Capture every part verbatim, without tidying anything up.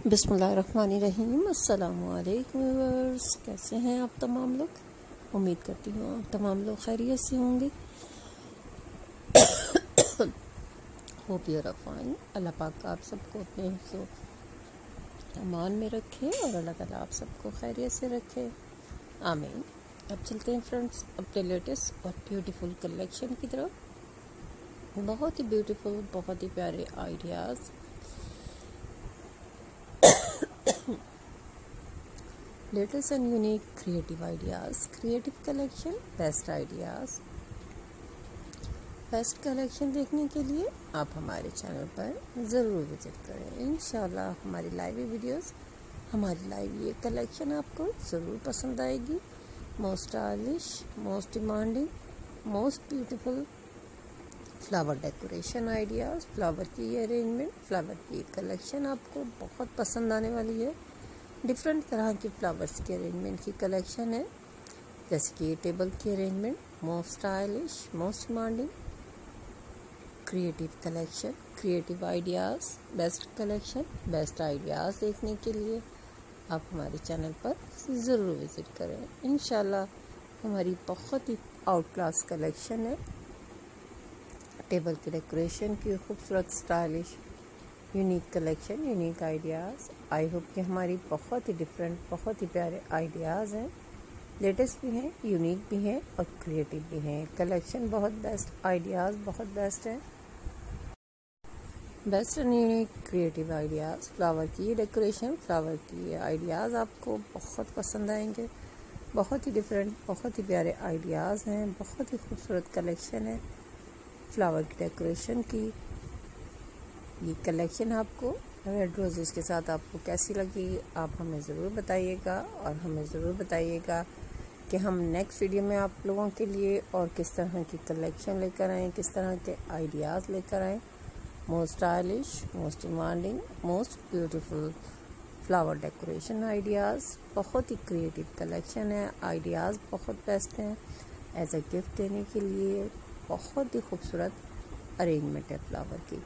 बिस्मिल्लाहिर्रहमानिर्रहीम। अस्सलामुअलैकुम व्यूअर्स, कैसे हैं आप तमाम लोग। उम्मीद करती हूँ आप तमाम लोग खैरियत से होंगे। Hope you are fine. Allah पाक आप सबको अपने हिफ्ज़ अमान में रखे और अल्लाह ताला आप सबको खैरियत से रखे, आमीन। अब चलते हैं फ्रेंड्स अपने लेटेस्ट और ब्यूटीफुल कलेक्शन की तरफ। बहुत ही ब्यूटीफुल, बहुत ही प्यारे ideas, latest and unique creative ideas, creative collection, best ideas, best collection देखने के लिए आप हमारे चैनल पर ज़रूर विज़िट करें। इंशाल्लाह हमारी लाइव वीडियोस, हमारी लाइव ये कलेक्शन आपको ज़रूर पसंद आएगी। Most stylish, most demanding, most beautiful flower decoration ideas, flower की अरेंजमेंट, फ्लावर की कलेक्शन आपको बहुत पसंद आने वाली है। डिफरेंट तरह की फ्लावर्स की अरेंजमेंट की कलेक्शन है, जैसे कि टेबल की arrangement, most stylish, most demanding, creative collection, creative ideas, best collection, best ideas देखने के लिए आप हमारे चैनल पर ज़रूर विज़िट करें। इंशाल्लाह हमारी बहुत ही आउट क्लास कलेक्शन है। टेबल की डेकोरेशन की खूबसूरत stylish unique collection, unique ideas. I hope कि हमारी बहुत ही डिफरेंट, बहुत ही प्यारे आइडियाज़ हैं, लेटेस्ट भी हैं, यूनिक भी हैं और क्रिएटिव भी हैं। कलेक्शन बहुत बेस्ट, आइडियाज़ बहुत बेस्ट हैं। Best and unique creative ideas, flower की डेकोरेशन, फ्लावर की आइडियाज़ आपको बहुत पसंद आएंगे। बहुत ही डिफरेंट, बहुत ही प्यारे आइडियाज़ हैं, बहुत ही खूबसूरत कलेक्शन है फ्लावर की डेकोरेशन की। ये कलेक्शन आपको रेड रोजेस के साथ आपको कैसी लगी, आप हमें ज़रूर बताइएगा और हमें ज़रूर बताइएगा कि हम नेक्स्ट वीडियो में आप लोगों के लिए और किस तरह की कलेक्शन लेकर आएँ, किस तरह के आइडियाज़ लेकर आएँ। Most stylish, most demanding, most beautiful flower decoration ideas, बहुत ही क्रिएटिव कलेक्शन है। आइडियाज़ बहुत बेस्ट हैं एज अ गिफ्ट देने के लिए। बहुत ही खूबसूरत अरेंजमेंट है फ्लावर की।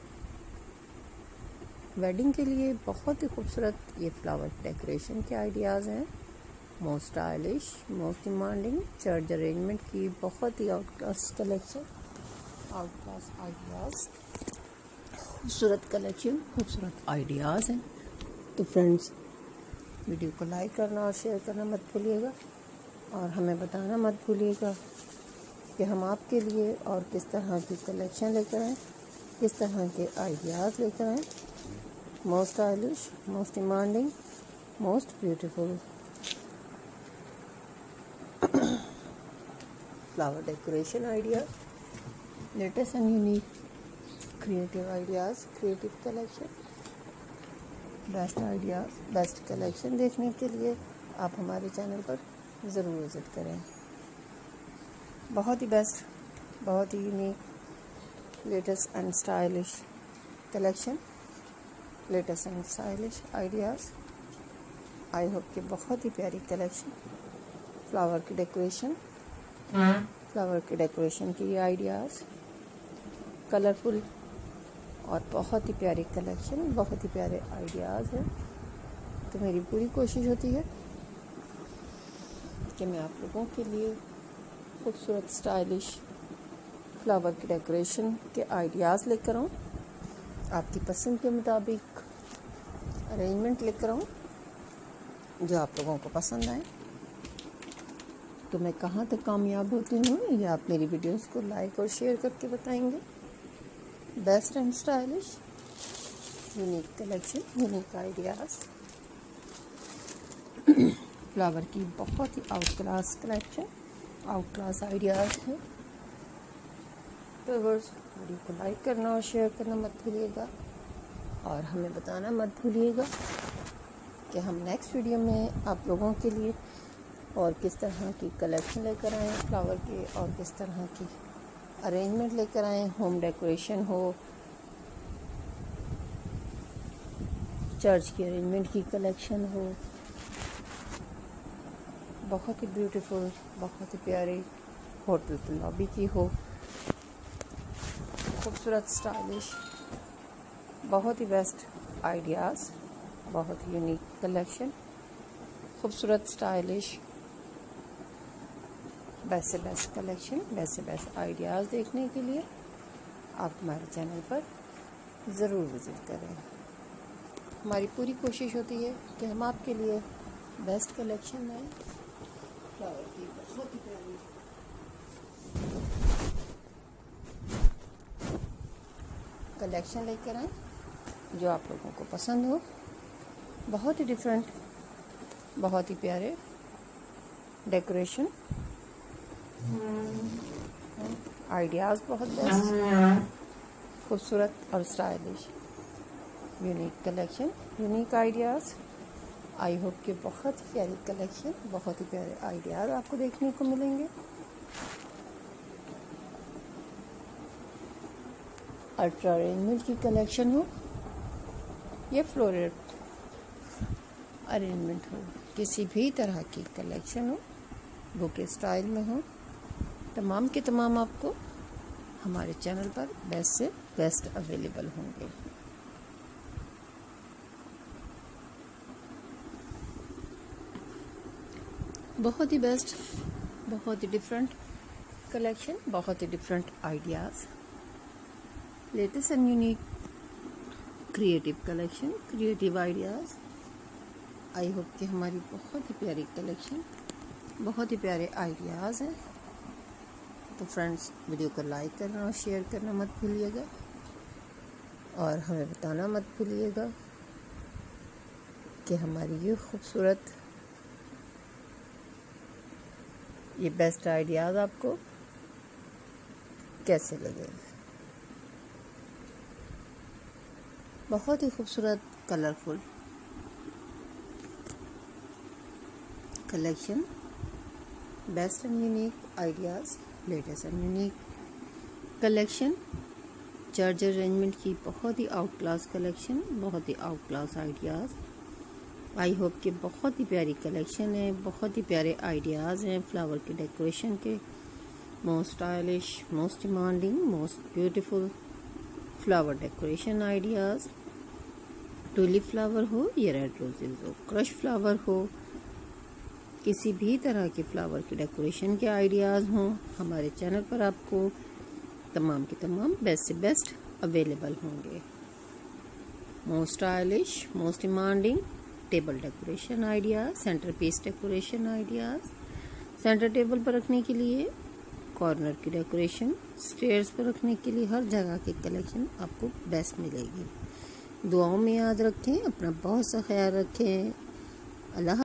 वेडिंग के लिए बहुत ही खूबसूरत ये फ्लावर डेकोरेशन के आइडियाज़ हैं। Most stylish, most demanding, church arrangement की बहुत ही out class collection, out class ideas, खूबसूरत कलेक्शन, खूबसूरत आइडियाज़ हैं। तो फ्रेंड्स, वीडियो को लाइक करना और शेयर करना मत भूलिएगा और हमें बताना मत भूलिएगा कि हम आपके लिए और किस तरह की कलेक्शन लेकर आएँ, किस तरह के आइडियाज़ लेकर आएँ। Most stylish, most demanding, most beautiful flower decoration idea, latest and unique creative ideas, creative collection, best ideas, best collection देखने के लिए आप हमारे चैनल पर ज़रूर विज़िट करें। बहुत ही बेस्ट, बहुत ही unique, latest and stylish collection, latest and stylish ideas. I hope कि बहुत ही प्यारी कलेक्शन, फ्लावर की डेकोरेशन, फ्लावर की डेकोरेशन की आइडियाज़, कलरफुल और बहुत ही प्यारी कलेक्शन, बहुत ही प्यारे आइडियाज़ हैं। तो मेरी पूरी कोशिश होती है कि मैं आप लोगों के लिए खूबसूरत स्टाइलिश फ्लावर की डेकोरेशन के आइडियाज़ लेकर आऊँ, आपकी पसंद के मुताबिक अरेंजमेंट लेकर आऊँ जो आप लोगों को पसंद आए। तो मैं कहाँ तक कामयाब होती हूँ ये आप मेरी वीडियोस को लाइक और शेयर करके बताएंगे। Best and stylish unique collection, unique ideas, flower की बहुत ही out class collection, out class ideas हैं। तो बस वीडियो को लाइक करना और शेयर करना मत भूलिएगा और हमें बताना मत भूलिएगा कि हम नेक्स्ट वीडियो में आप लोगों के लिए और किस तरह की कलेक्शन लेकर आएँ फ्लावर के, और किस तरह की अरेंजमेंट लेकर आएँ। होम डेकोरेशन हो, चर्च की अरेंजमेंट की कलेक्शन हो, बहुत ही ब्यूटीफुल, बहुत ही प्यारी होटल की लॉबी की हो, खूबसूरत स्टाइलिश, बहुत ही बेस्ट आइडियाज़ बहुत यूनिक कलेक्शन, खूबसूरत स्टाइलिश, बेस्ट से बेस्ट कलेक्शन, बेस्ट से बेस्ट आइडियाज़ देखने के लिए आप हमारे चैनल पर ज़रूर विज़िट करें। हमारी पूरी कोशिश होती है कि हम आपके लिए बेस्ट कलेक्शन लाएं। फ्लावर की बहुत ही प्यारी कलेक्शन लेकर आए जो आप लोगों को पसंद हो। बहुत ही डिफरेंट, बहुत ही प्यारे डेकोरेशन आइडियाज़, बहुत बेस्ट, खूबसूरत और stylish unique collection, unique ideas. I hope कि बहुत ही प्यारी कलेक्शन, बहुत ही प्यारे आइडियाज़ आपको देखने को मिलेंगे। अल्ट्रा अरेंजमेंट की कलेक्शन हो या फ्लोरल अरेंजमेंट हो, किसी भी तरह की कलेक्शन हो, बुके स्टाइल में हो, तमाम के तमाम आपको हमारे चैनल पर बेस्ट से बेस्ट अवेलेबल होंगे। बहुत ही बेस्ट, बहुत ही डिफरेंट कलेक्शन, बहुत ही different ideas, latest and unique creative collection, creative ideas. I hope कि हमारी बहुत ही प्यारी कलेक्शन, बहुत ही प्यारे आइडियाज़ हैं। तो फ्रेंड्स, वीडियो को लाइक करना और शेयर करना मत भूलिएगा और हमें बताना मत भूलिएगा कि हमारी ये खूबसूरत, ये बेस्ट आइडियाज़ आपको कैसे लगे। बहुत ही खूबसूरत colourful collection, best and unique ideas, latest and unique collection, charger arrangement की बहुत ही आउट क्लास कलेक्शन, बहुत ही out class ideas. I hope कि बहुत ही प्यारी कलेक्शन है, बहुत ही प्यारे आइडियाज़ हैं फ्लावर के डेकोरेशन के। Most stylish, most demanding, most beautiful flower decoration ideas. Tulip flower हो या रेड रोजेज हो, क्रश फ्लावर हो, किसी भी तरह के फ्लावर के डेकोरेशन के आइडियाज़ हों, हमारे चैनल पर आपको तमाम के तमाम बेस्ट से बेस्ट अवेलेबल होंगे। Most stylish, most demanding table decoration ideas, centre piece decoration ideas, centre table पर रखने के लिए, कॉर्नर की डेकोरेशन, स्टेयर्स पर रखने के लिए, हर जगह की कलेक्शन आपको बेस्ट मिलेगी। दुआओं में याद रखें, अपना बहुत सा ख्याल रखें। अल्लाह।